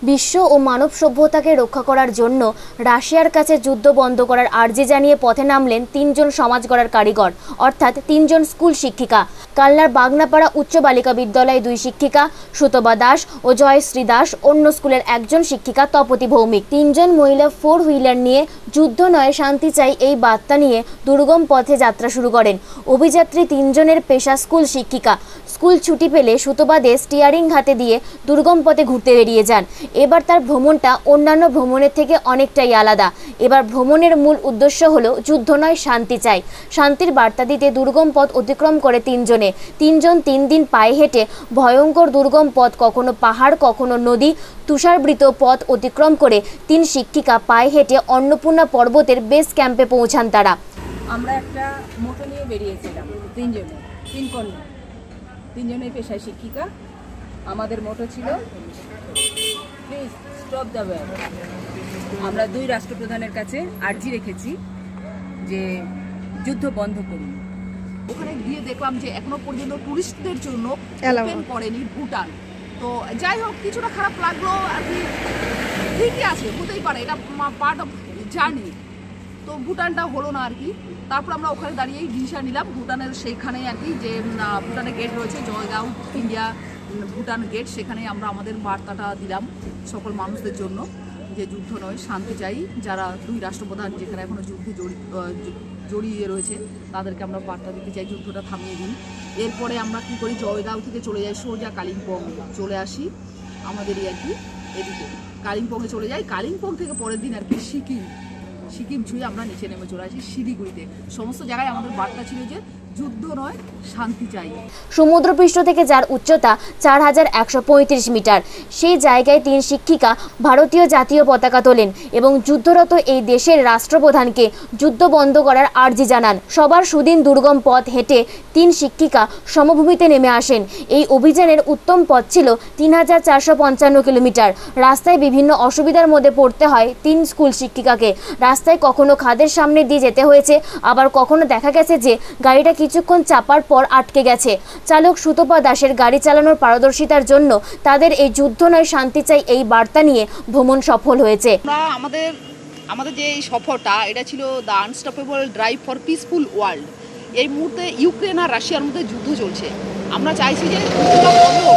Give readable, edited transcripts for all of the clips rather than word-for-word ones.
বিশ্ব ও মানব সভ্যতাকে রক্ষা করার জন্য রাশিয়ার কাছে যুদ্ধ বন্ধ করার আর্জি জানিয়ে পথে নামলেন তিনজন সমাজ গড়ার কারিগর, অর্থাৎ তিনজন স্কুল শিক্ষিকা। কালনার বাগনাপাড়া উচ্চ বালিকা বিদ্যালয়ে দুই শিক্ষিকা সুতপা দাস ও জয়শ্রী দাস, অন্য স্কুলের একজন শিক্ষিকা তপতি ভৌমিক। তিনজন মহিলা 4 হুইলার নিয়ে যুদ্ধ নয় শান্তি চাই এই বার্তা নিয়ে দুর্গম পথে যাত্রা শুরু করেন। অভিযাত্রী তিনজনের পেশা স্কুল শিক্ষিকা। স্কুল ছুটি পেলে সুতপা দে স্টিয়ারিং হাতে দিয়ে দুর্গম পথে ঘুরতে বেরিয়ে যান। এবার তার ভ্রমণটা অন্যান্য ভ্রমণের থেকে অনেকটাই আলাদা। এবার ভ্রমণের মূল উদ্দেশ্য হলো যুদ্ধ নয় শান্তি চাই। শান্তির বার্তা দিতে দুর্গম পথ অতিক্রম করে তিনজন 3 দিন পায়ে হেঁটে ভয়ঙ্কর দুর্গম পথ, কখনো পাহাড় কখনো নদী, তুষারবৃত পথ অতিক্রম করে 3 শিক্ষিকা পায়ে হেঁটে অন্নপূর্ণা পর্বতের বেস ক্যাম্পে পৌঁছান তারা। আমরা একটা মোটো নিয়ে বেরিয়েছিলাম তিনজনের পেশায় শিক্ষিকা। আমাদের মোটো ছিল প্লিজ স্টপ দ্য ওয়ার। আমরা 2 রাষ্ট্রপ্রধানের কাছে আর্জি রেখেছি যে যুদ্ধ বন্ধ করুন। ওখানে গিয়ে দেখলাম যে এখনো পর্যন্ত টুরিস্টদের জন্য ওপেন করেনি ভুটান। তো যাই হোক, কিছুটা খারাপ লাগলো আর কি। ঠিকই আছে, হতেই পারে, এটা পার্ট অফ জার্নি। তো ভুটানটা হলো না আর কি। তারপর আমরা ওখানে দাঁড়িয়েই ডিসিশন নিলাম ভুটানের সেইখানে আর কি, যে ভুটানের গেট রয়েছে জয়গাঁও ইন্ডিয়া ভুটান গেট, সেখানে আমরা আমাদের বার্তাটা দিলাম সকল মানুষদের জন্য যে যুদ্ধ নয় শান্তি চাই। যারা 2 রাষ্ট্রপ্রধান যেখানে এখনো যুদ্ধে জড়িয়ে রয়েছে তাদেরকে আমরা বার্তা দিতে চাই যুদ্ধটা থামিয়ে দিন। এরপরে আমরা কি করি, জয়গাঁও থেকে চলে যাই সোজা কালিম্পং, চলে আসি আমাদেরই আর কি এদিকে কালিম্পংয়ে চলে যাই। কালিম্পং থেকে পরের দিন আর কি সিকিম ছুঁয়ে আমরা নিচে নেমে চলে আসি শিলিগুড়িতে। সমস্ত জায়গায় আমাদের বার্তা ছিল যে যুদ্ধ নয় শান্তি চাই। সমুদ্রপৃষ্ঠ থেকে যার উচ্চতা 4135 মিটার, সেই জায়গায় 3 শিক্ষিকা ভারতীয় জাতীয় পতাকা তোলেন এবং যুদ্ধরত এই দেশের রাষ্ট্রপ্রধানকে যুদ্ধ বন্ধ করার আর্জি জানান। সবার সুদিন দুর্গম পথ হেঁটে 3 শিক্ষিকা সমভূমিতে নেমে আসেন। এই অভিযানের উত্তম পথ ছিল 3455 কিলোমিটার। রাস্তায় বিভিন্ন অসুবিধার মধ্যে পড়তে হয় 3 স্কুল শিক্ষিকাকে। রাস্তায় কখনো খাদের সামনে দিয়ে যেতে হয়েছে, আবার কখনো দেখা গেছে যে গাড়িটা কিছুক্ষণ চাপার পর আটকে গেছে। চালক সুতপা দাসের গাড়ি চালানোর পারদর্শিতার জন্য তাদের এই যুদ্ধ নয় শান্তি চাই এই বার্তা নিয়ে ভ্রমণ সফল হয়েছে। আমাদের যে এই সফরটা, এটা ছিল the unstoppable drive for peaceful world. এই মুহূর্তে ইউক্রেন আর রাশিয়ার মধ্যে যুদ্ধ চলছে। আমরা চাইছি যে যুদ্ধটা বন্ধ হোক।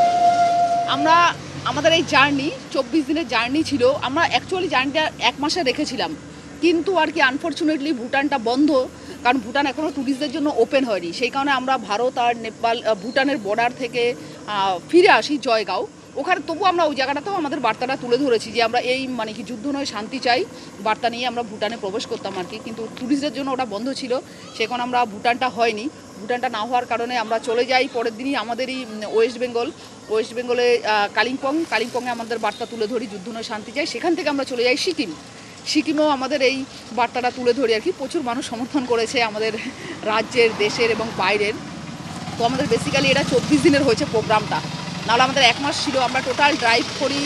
আমাদের এই জার্নি 24 দিনের জার্নি ছিল। আমরা অ্যাকচুয়ালি জার্নিটা 1 মাসে রেখেছিলাম, কিন্তু আর কি আনফর্চুনেটলি ভুটানটা বন্ধ, কারণ ভুটান এখনও ট্যুরিস্টদের জন্য ওপেন হয়নি। সেই কারণে আমরা ভারত আর নেপাল ভুটানের বর্ডার থেকে ফিরে আসি জয়গাঁও। ওখানে তবু আমরা ওই জায়গাটাতেও আমাদের বার্তাটা তুলে ধরেছি যে আমরা এই মানে কি যুদ্ধ নয় শান্তি চাই বার্তা নিয়ে আমরা ভুটানে প্রবেশ করতাম আর কি। কিন্তু ট্যুরিস্টদের জন্য ওটা বন্ধ ছিল, সেখানে আমরা ভুটানটা হয়নি। ভুটানটা না হওয়ার কারণে আমরা চলে যাই পরের দিনই আমাদেরই ওয়েস্ট বেঙ্গলে কালিম্পংয়ে আমাদের বার্তা তুলে ধরি যুদ্ধ নয় শান্তি চাই। সেখান থেকে আমরা চলে যাই সিকিমেও আমাদের এই বার্তাটা তুলে ধরি আর কি। প্রচুর মানুষ সমর্থন করেছে আমাদের রাজ্যের, দেশের এবং বাইরের। তো আমাদের বেসিক্যালি এটা 24 দিনের হয়েছে প্রোগ্রামটা, নাহলে আমাদের 1 মাস ছিল। আমরা টোটাল ড্রাইভ করি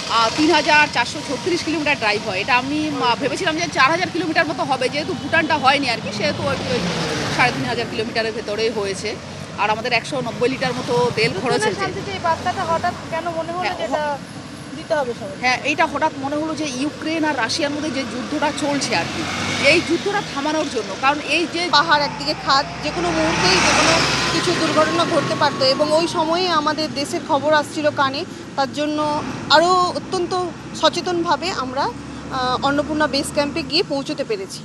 3436 কিলোমিটার ড্রাইভ হয়। এটা আমি ভেবেছিলাম যে 4000 কিলোমিটার মতো হবে, যেহেতু ভুটানটা হয়নি আর কি, সেহেতু 3500 কিলোমিটারের ভেতরেই হয়েছে। আর আমাদের 190 লিটার মতো তেল খরচ হয়েছে। হ্যাঁ, এইটা হঠাৎ মনে হলো যে ইউক্রেন আর রাশিয়ার মধ্যে যে যুদ্ধটা চলছে আর কি, এই যুদ্ধটা থামানোর জন্য। কারণ এই যে পাহাড় একদিকে খাদ, যে কোনো মুহূর্তেই যে কোনো কিছু দুর্ঘটনা ঘটতে পারতো এবং ওই সময়ে আমাদের দেশের খবর আসছিল কানে। তার জন্য আরও অত্যন্ত সচেতনভাবে আমরা অন্নপূর্ণা বেস ক্যাম্পে গিয়ে পৌঁছতে পেরেছি।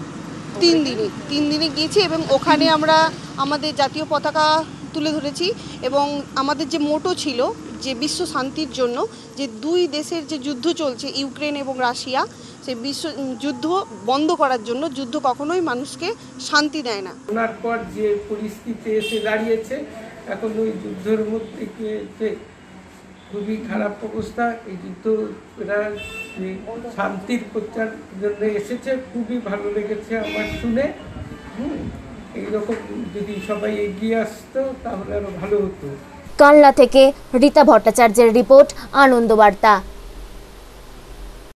3 দিনে গিয়েছি এবং ওখানে আমরা আমাদের জাতীয় পতাকা তুলে ধরেছি এবং আমাদের যে মোটো ছিল যে বিশ্ব শান্তির জন্য, যে 2 দেশের যে যুদ্ধ চলছে ইউক্রেন এবং রাশিয়া, সেই বিশ্ব যুদ্ধ বন্ধ করার জন্য। যুদ্ধ কখনোই মানুষকে শান্তি দেয় না। ওনার পর যে পরিস্থিতি এসে দাঁড়িয়েছে, এখন ওই যুদ্ধের মধ্যে খুবই খারাপ অবস্থা। এই যুদ্ধ এরা শান্তির প্রচার জন্য এসেছে, খুবই ভালো লেগেছে আমার শুনে। এইরকম যদি সবাই এগিয়ে আসতো তাহলে আরো ভালো হতো। কালনা থেকে রীতা ভট্টাচার্যের রিপোর্ট, আনন্দবার্তা।